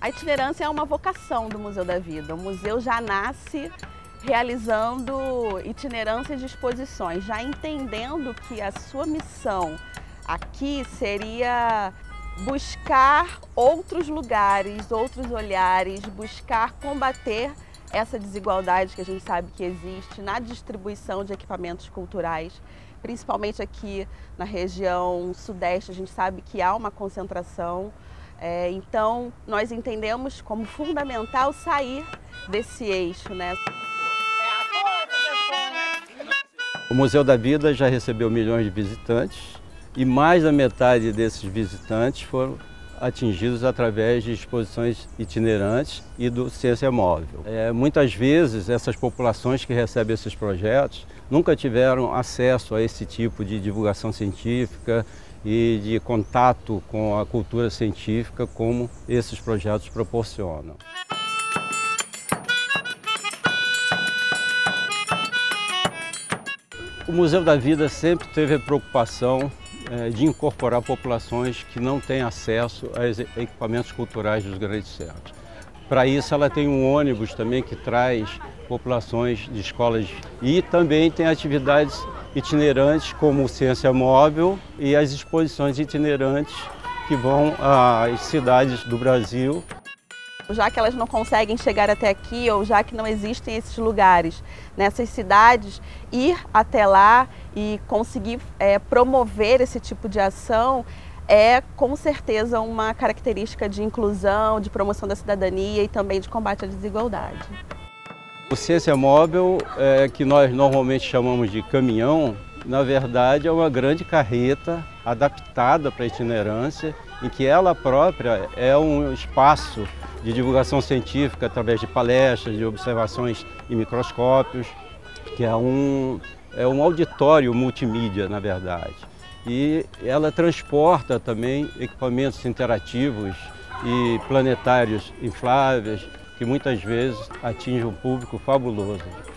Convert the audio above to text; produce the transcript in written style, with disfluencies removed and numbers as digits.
A itinerância é uma vocação do Museu da Vida. O museu já nasce realizando itinerâncias de exposições, já entendendo que a sua missão aqui seria buscar outros lugares, outros olhares, buscar combater essa desigualdade que a gente sabe que existe na distribuição de equipamentos culturais, principalmente aqui na região sudeste. A gente sabe que há uma concentração, então nós entendemos como fundamental sair desse eixo, né? O Museu da Vida já recebeu milhões de visitantes e mais da metade desses visitantes foram atingidos através de exposições itinerantes e do Ciência Móvel. Muitas vezes essas populações que recebem esses projetos nunca tiveram acesso a esse tipo de divulgação científica e de contato com a cultura científica como esses projetos proporcionam. O Museu da Vida sempre teve a preocupação de incorporar populações que não têm acesso aos equipamentos culturais dos grandes centros. Para isso, ela tem um ônibus também que traz populações de escolas e também tem atividades itinerantes como Ciência Móvel e as exposições itinerantes que vão às cidades do Brasil. Já que elas não conseguem chegar até aqui, ou já que não existem esses lugares nessas cidades, ir até lá e conseguir promover esse tipo de ação é com certeza uma característica de inclusão, de promoção da cidadania e também de combate à desigualdade. O Ciência Móvel, que nós normalmente chamamos de caminhão, na verdade é uma grande carreta adaptada para a itinerância, em que ela própria é um espaço de divulgação científica através de palestras, de observações em microscópios, que é um auditório multimídia, na verdade. E ela transporta também equipamentos interativos e planetários infláveis, que muitas vezes atingem um público fabuloso.